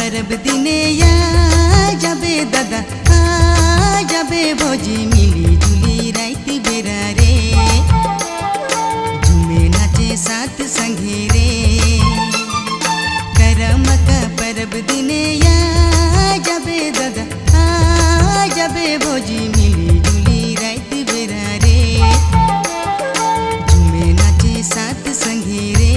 परब दिने या जाबे दादा आ जाबे भोजी मिली जुली रात बेरा रे झूमे नाचे साथ संगे रे करम का परब दिने या जाबे दादा आ जाबे भोजी मिली जुली रात बेरा रे झूमे नाचे साथ संगे रे।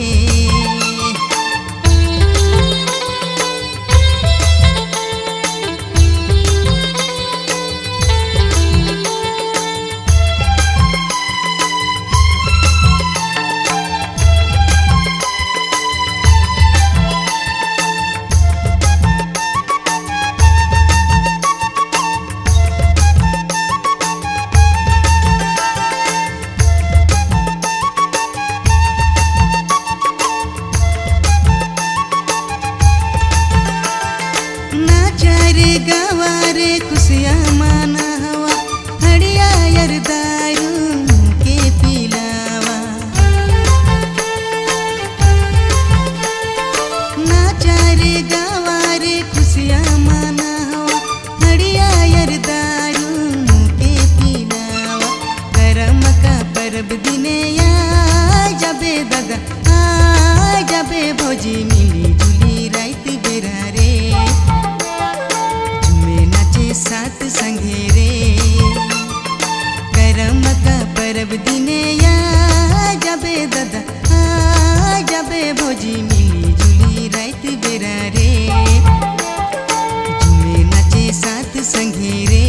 गवारे खुशियाँ माना हवा हड़िया यार दारू के पिलावा नाचारे गवारे खुशियाँ माना हवा हड़िया यार दारू के पिलावा करम का परब दिने या जाबे दादा आ जाबे भोजी मिली जुली रात बेरा रे साथ संगे रे करम का परब दिने या जाबे दादा आ जाबे भोजी मिली जुली रात बेरा रे झूमे नाचे साथ संगे रे।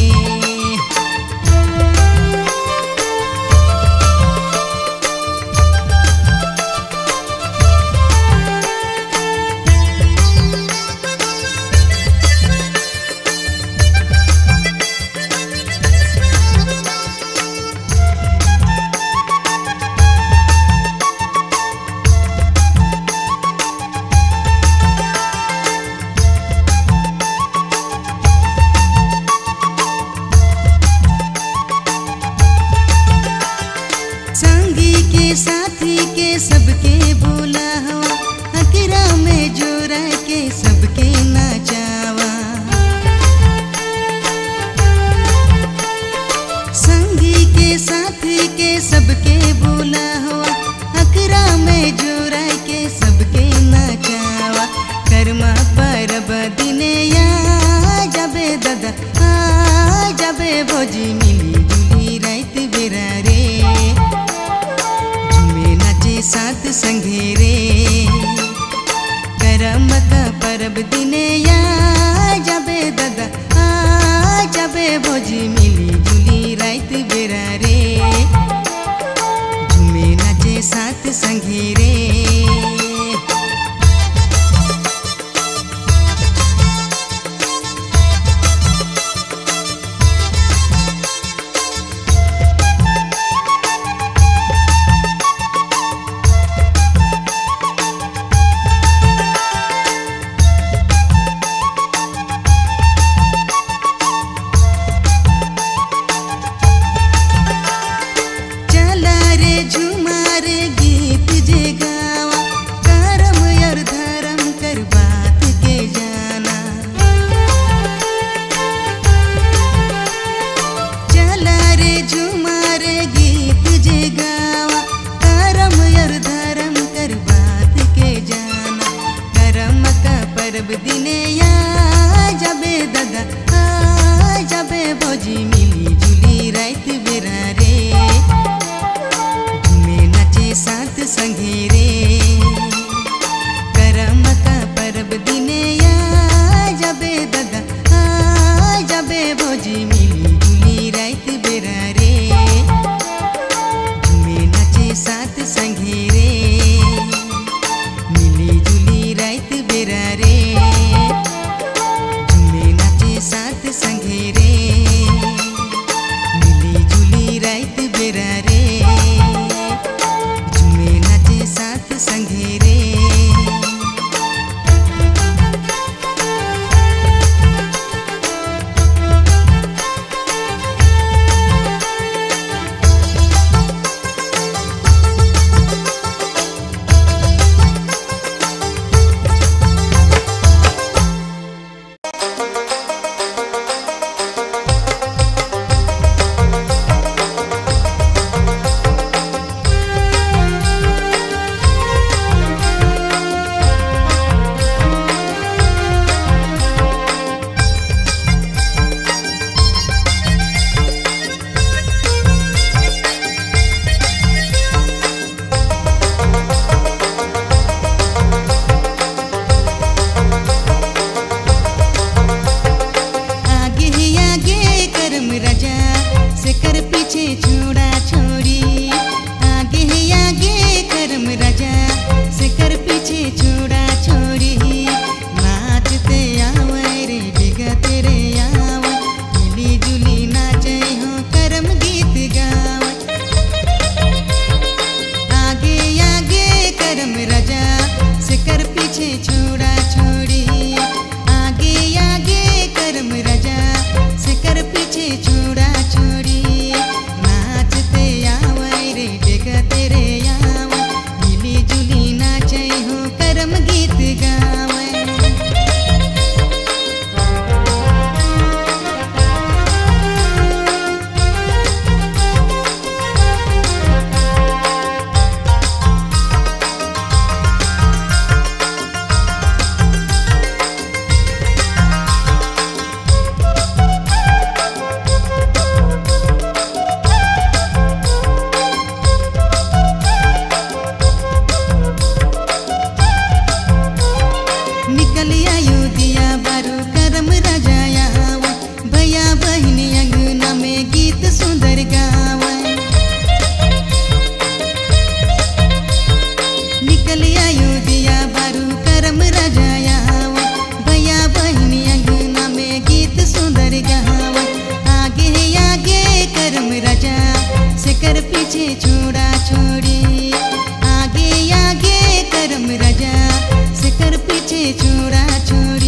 साथी के सबके बोला हवा हकीरा में जोरा के सबके नाचावा संगी के साथी के सबके बोला हवा हकीरा में जोरा के सबके नाचावा कर्मा परब दिने या जाबे दादा आ जाबे भोजी मिली जुली रात बेरा रे साथ संगे रे करम का परब दिने या जाबे दादा आ जाबे भोजी मिली जुली रात बेरा रे झूमे नाचे साथ संगे रे। झुमारे गीत जे गावा करम यार धर्म कर बात के जाना चला रे झुमारे गीत जे गावा करम यार धर्म कर बात के जाना करम का परब दिने या जाबे दादा आ जाबे भोजी मिली जुली रात बेरा रे साथ संगे रे करम का परब दिने या जाबे दादा आ जाबे भोजी मिली जुली रात बेरा रे झूमे नाचे साथ संगे रे मिली जुली रात बेरा रे झूमे नाचे साथ संगे रे मिली जुली रात बेरा रे साथ संगे रे। निकल अयोध्या बारू करम रजायावा भैया बहनी अंगना में गीत सुंदर गावा निकल अयोध्या बारू करम रजायावा भैया बहनी अंगना में गीत सुंदर गावा आगे आगे करम रजा से कर पीछे छोड़ा छोड़ी आगे आगे करम रजा से कर पीछे छोड़ा छोड़ी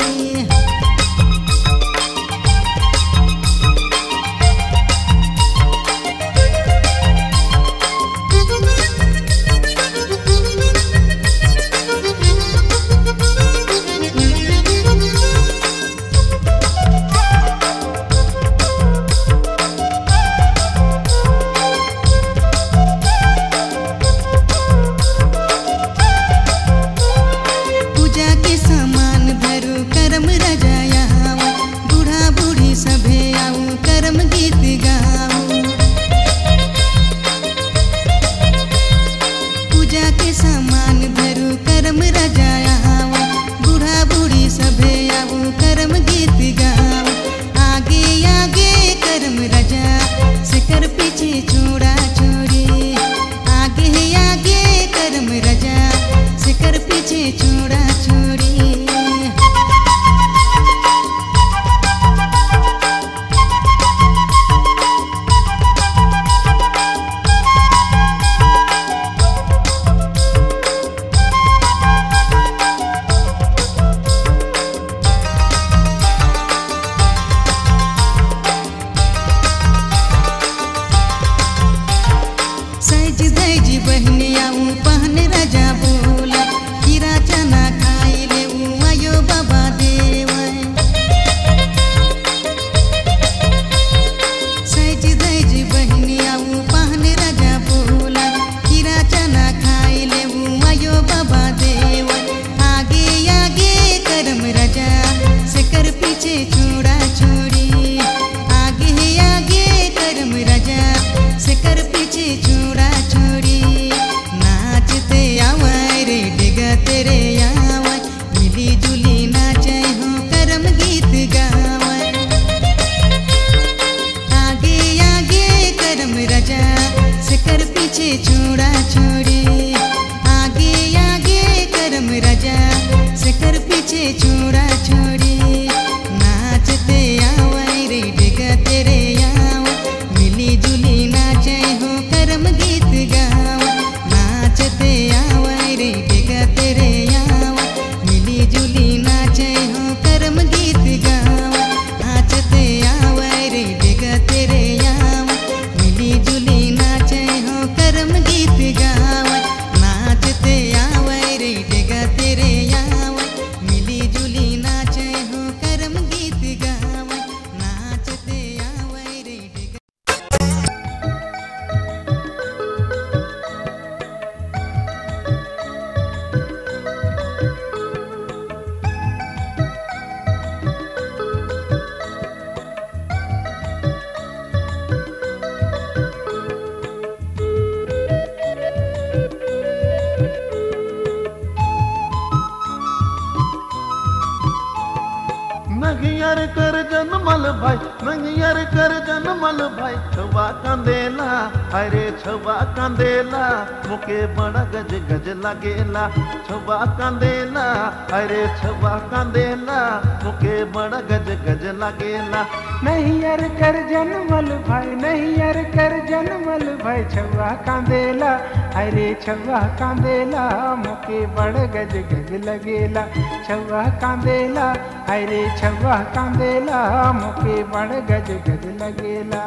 नंगियर कर जनमल भाई नंगियर कर जनमल भाई छवा कांदेला अरे छवा कांदेला मुके बड़ा गज गज लगेला छवा कांदेला अरे छवा कांदेला मुके बड़ा गज गज लगेला नंगियर कर जनमल भाई नंगियर कर जनमल भाई छवा कांदेला अरे छवा कांदेला मुके बड़ा गज गज लगेला छवा कांदेला अरे छवा कांदेला मुके बड़ गज गज लगेला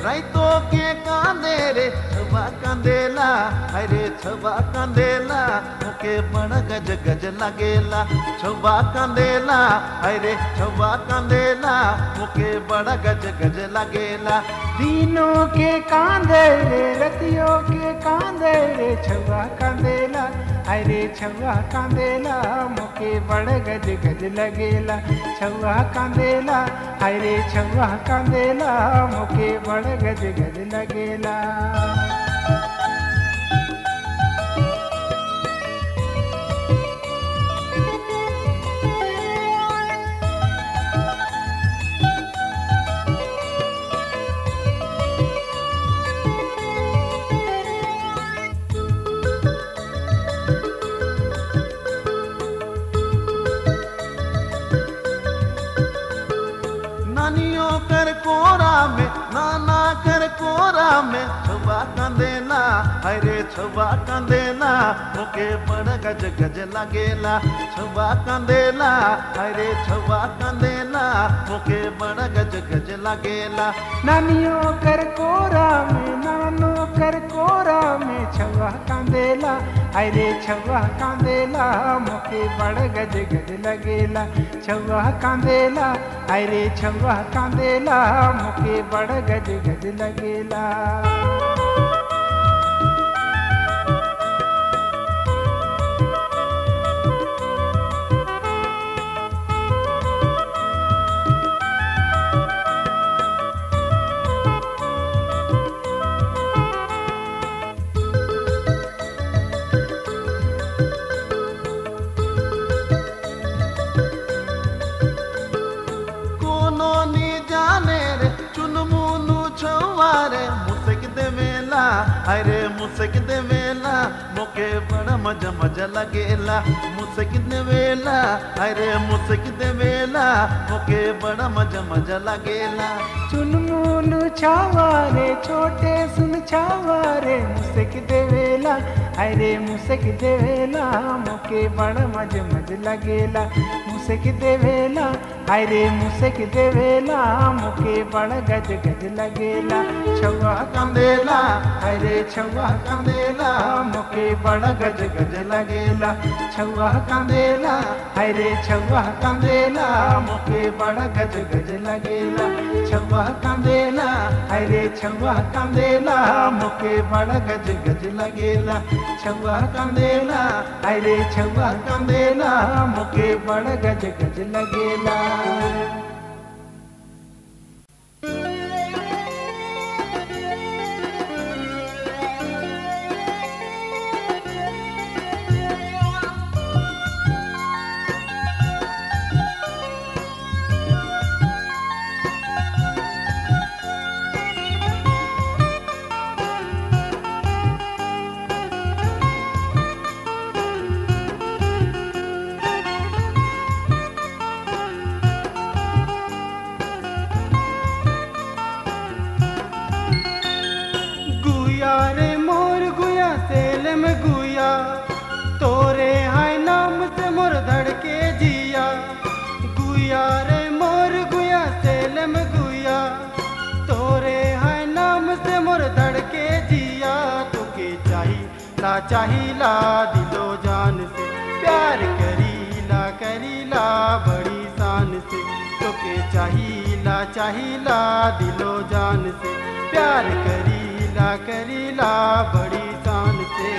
राइतो के कांदे रे छवा कांदेला अरे छवा कांदेला मुके बड़ा गज गज लगेला छवा कांदेला अरे छवा कांदेला मुके बड़ा गज गज लगेला दिनों के कांदे रे रतियों के कांदे रे छवा कांदेला अरे छवा कांदेला मुके बड़ गज गज लगेला छवा कांदेला अरे छवा कांदेला मुके बड़ गज गज लगेला नानियों कर कोरा में नाना कर कोरा में छवा कांदेला अरे छवा कांदेला मुके बड़ गज गज लगेला छवा कांदेला अरे छवा कांदेला मुके बड़ गज गज लगेला नानियों कर कोरा में नानो कर कोरा में छवा कांदेला अरे छवा कांदेला मुके बड़ गज गज लगेला छवा कांदेला अरे छवा कांदेला मुके बड़ गज गज लगेला अरे मुझसे कितने वेला मुके बड़ा मजा मजा लगेला मुझसे कितने वेला अरे मुझसे कितने वेला मुके बड़ा मजा मजा लगेला चुनमुन छावारे छोटे सुन छावारे मुझसे कितने वेला अरे मुझसे कितने वेला मुके बड़ा मजा मजा लगेला मुझसे कितने वेला अरे मुझसे कितने वेला मुके बड़ा गज गज लगेला छवा कांदेला अरे छवा कांदेला मुके बड़ा गज गज लगेला छवा कांदेला अरे छवा कांदेला मुके बड़ा गज गज लगेला छवा कांदेला अरे छवा कांदेला मुके बड़ा गज गज लगेला छवा कांदेला अरे छवा कांदेला मुके बड़ा गज गज लगेला तोरे हाय नाम से मोर धड़के जिया गुया रे मोर गुया सेलम गुया तोरे हाय नाम से मोर धड़के जिया तुके चाहिला दिलो जान से प्यार करीला बड़ी शान से तुके चाहिला दिलो जान से प्यार करीला बड़ी शान से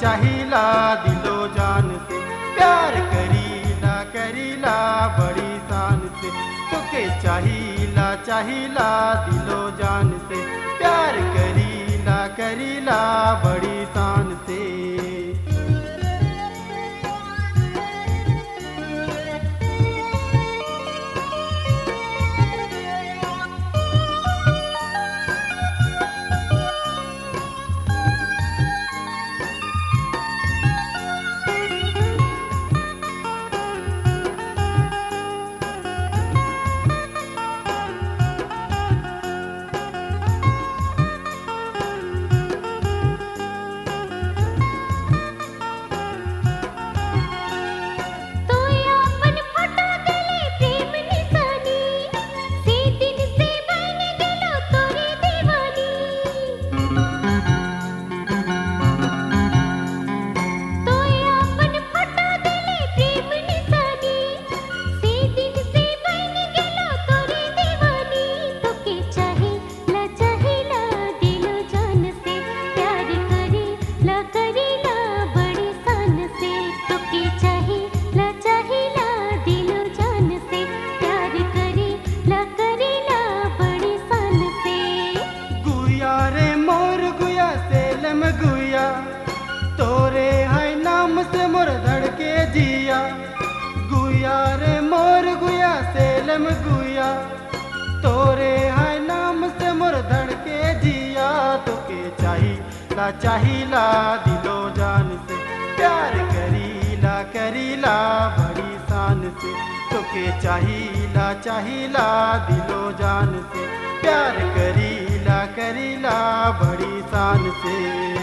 चाहिला दिलो जान से, प्यार करीला करीला बड़ी शान से, तोके चाहिला चाहिला दिलो जान से, प्यार करीला करीला बड़ी शान से। तोरे है नाम से मोर धड़के जिया, गुया रे मोर गुया सेलम गुया, तोरे है नाम से मोर धड़के जिया, तोके चाहिला चाहिला दिलो जान से, प्यार करीला करीला बड़ी शान से, तोके चाहिला चाहिला दिलो जान से, प्यार करीला करीला बड़ी शान से।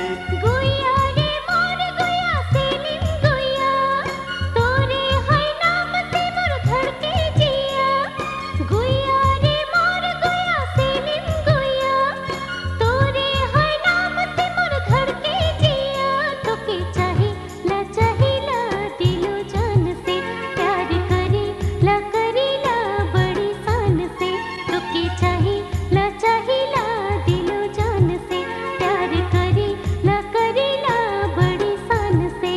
गुया रे मोर गुया सेलिम गुया, तोरे है नाम से मोर धड़के जिया, गुया रे मोर गुया सेलिम गुया, तोरे है नाम से मोर धड़के जिया, तोके चाहिला चाहिला दिलो जान से, प्यार करीला करीला बड़ी शान से, तोके चाहिला चाहिला दिलो जान से, प्यार करीला करीला बड़ी शान से।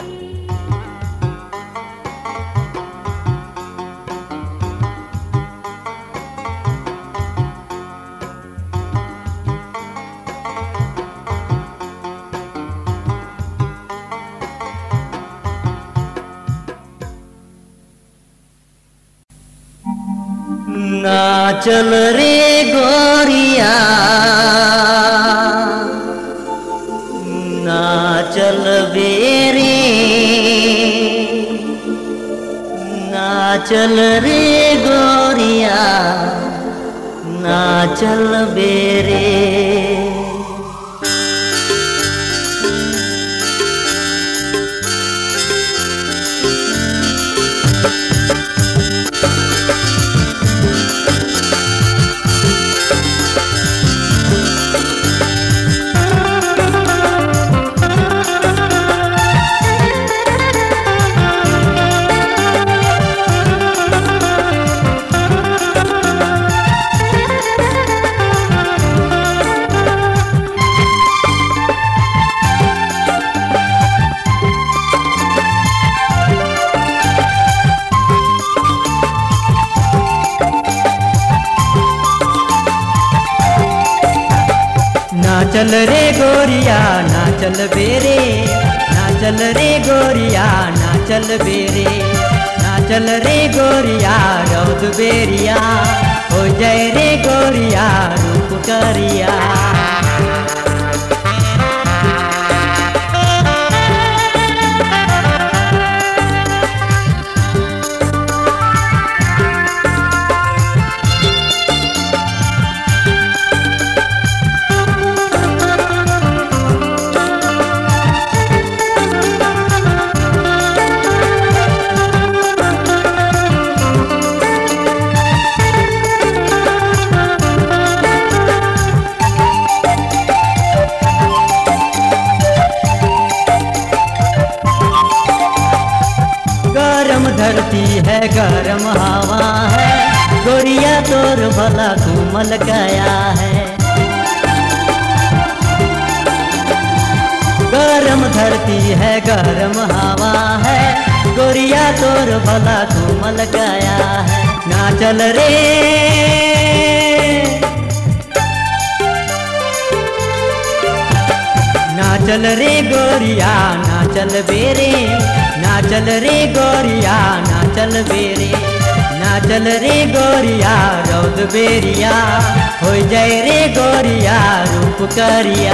नाचल रे गोरिया नाचल बेरे, नाचल रे गोरिया नाचल बेरे। नाचल रे गोरिया नाचल बेरे, नाचल रे गोरिया नाचल बेरे, नाचल रे गोरिया रौद बेरिया, हो जाए रे गोरिया रूप करिया। धरती है गरम हवा है, गोरिया तोर भला घूमल गया है। गरम धरती है गरम हवा है, गोरिया तोर भला घूमल गया है। ना चल रे ना चल रे गोरिया ना चल बेरे, ना चल रे गोरिया ना चल बेरे, ना चल रे गोरिया रौद बेरिया, हो जाए रे गोरिया रूप करिया।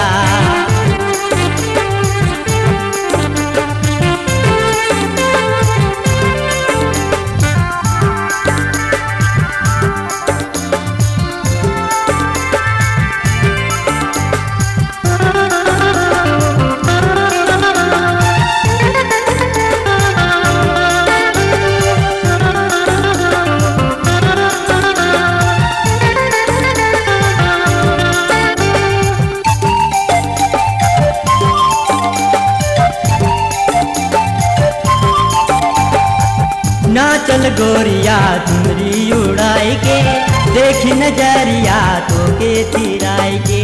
ना चल गोरिया झुमरी उड़ाई के, देखी नजरिया तो के तिराई के।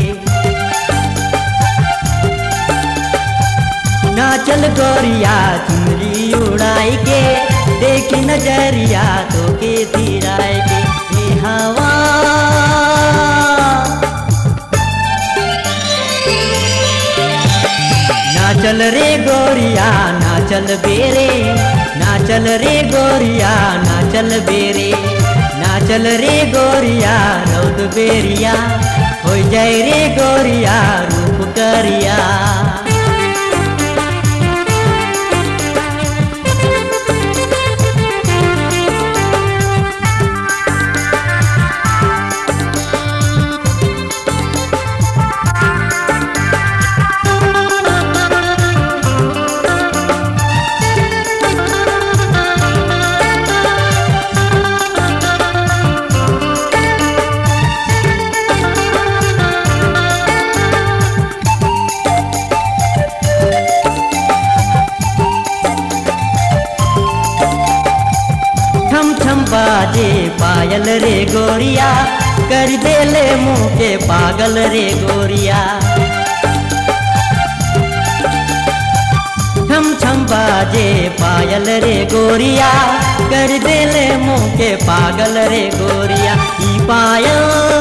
ना चल गोरिया झुमरी उड़ाई के, देखी नजरिया तो के तिराई के। ए हवा ना चल रे गोरिया ना चल बेरे, ना चल रे गोरिया ना चल बेरे, ना चल रे गोरिया रौद बेरिया, हो जाए रे गोरिया रूप करिया। बाजे पायल रे गोरिया, कर दे ले मुँह के पागल रे गोरिया। छम छम बाजे पायल रे गोरिया, कर दे ले मुँह के पागल रे गोरिया। ई पायल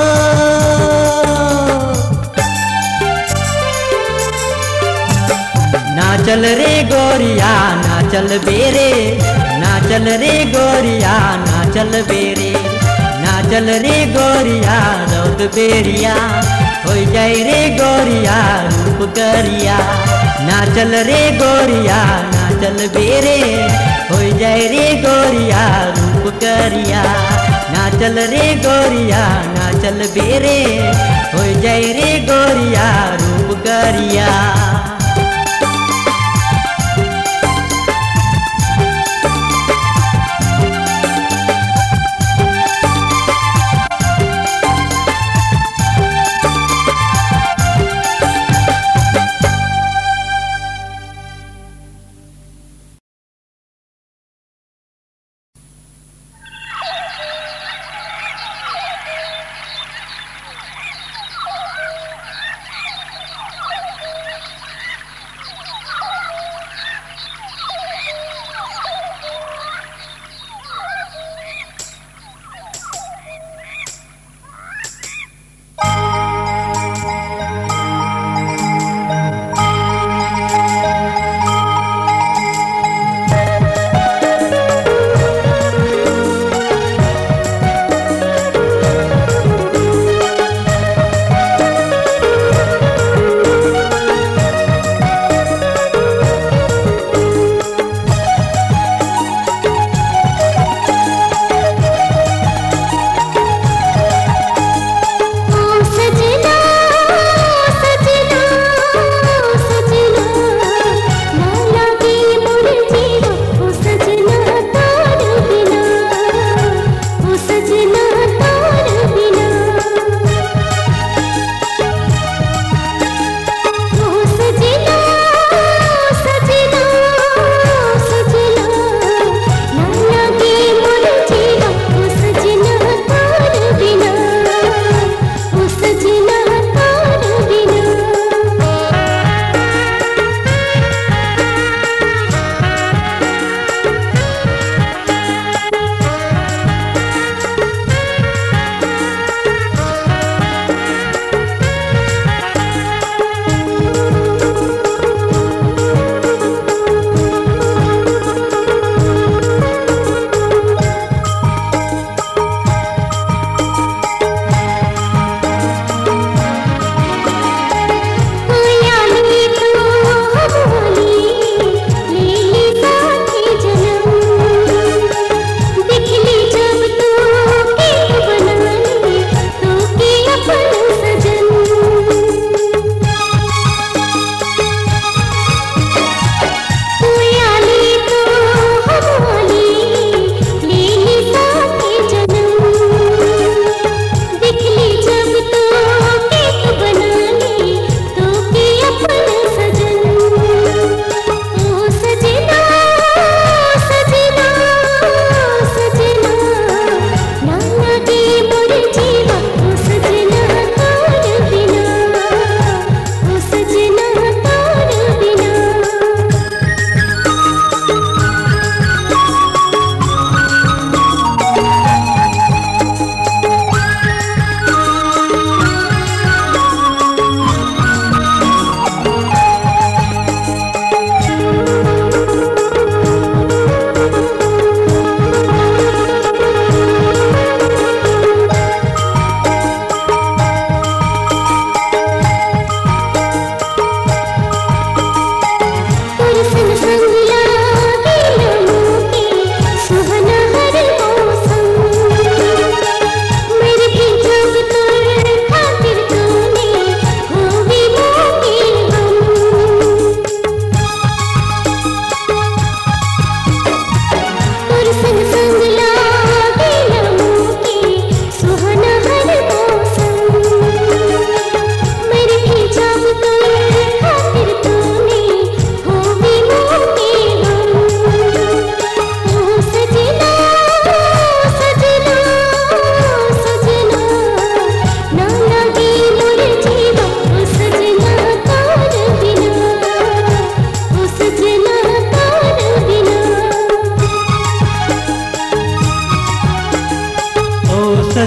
ना चल रे गोरिया ना चल बेरे, ना चल रे गोरिया ना चल बेरे, ना चल रे गोरिया रौद बेरिया, हो जाए रे गोरिया रूप करिया। ना चल रे गोरिया ना चल बेरे, हो जाए रे गोरिया रूप करिया। ना चल रे गोरिया ना चल बेरे, हो जाए रे गोरिया रूप करिया।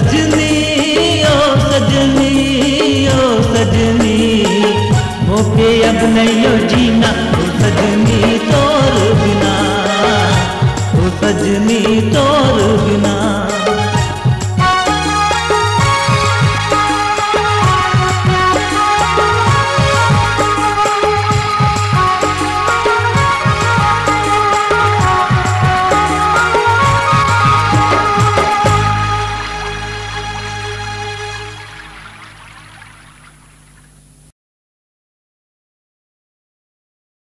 सजनी ओ सजनी ओ सजनी मोके अब नहीं जीना ओ सजनी तोर बिना ओ सजनी तोर बिना।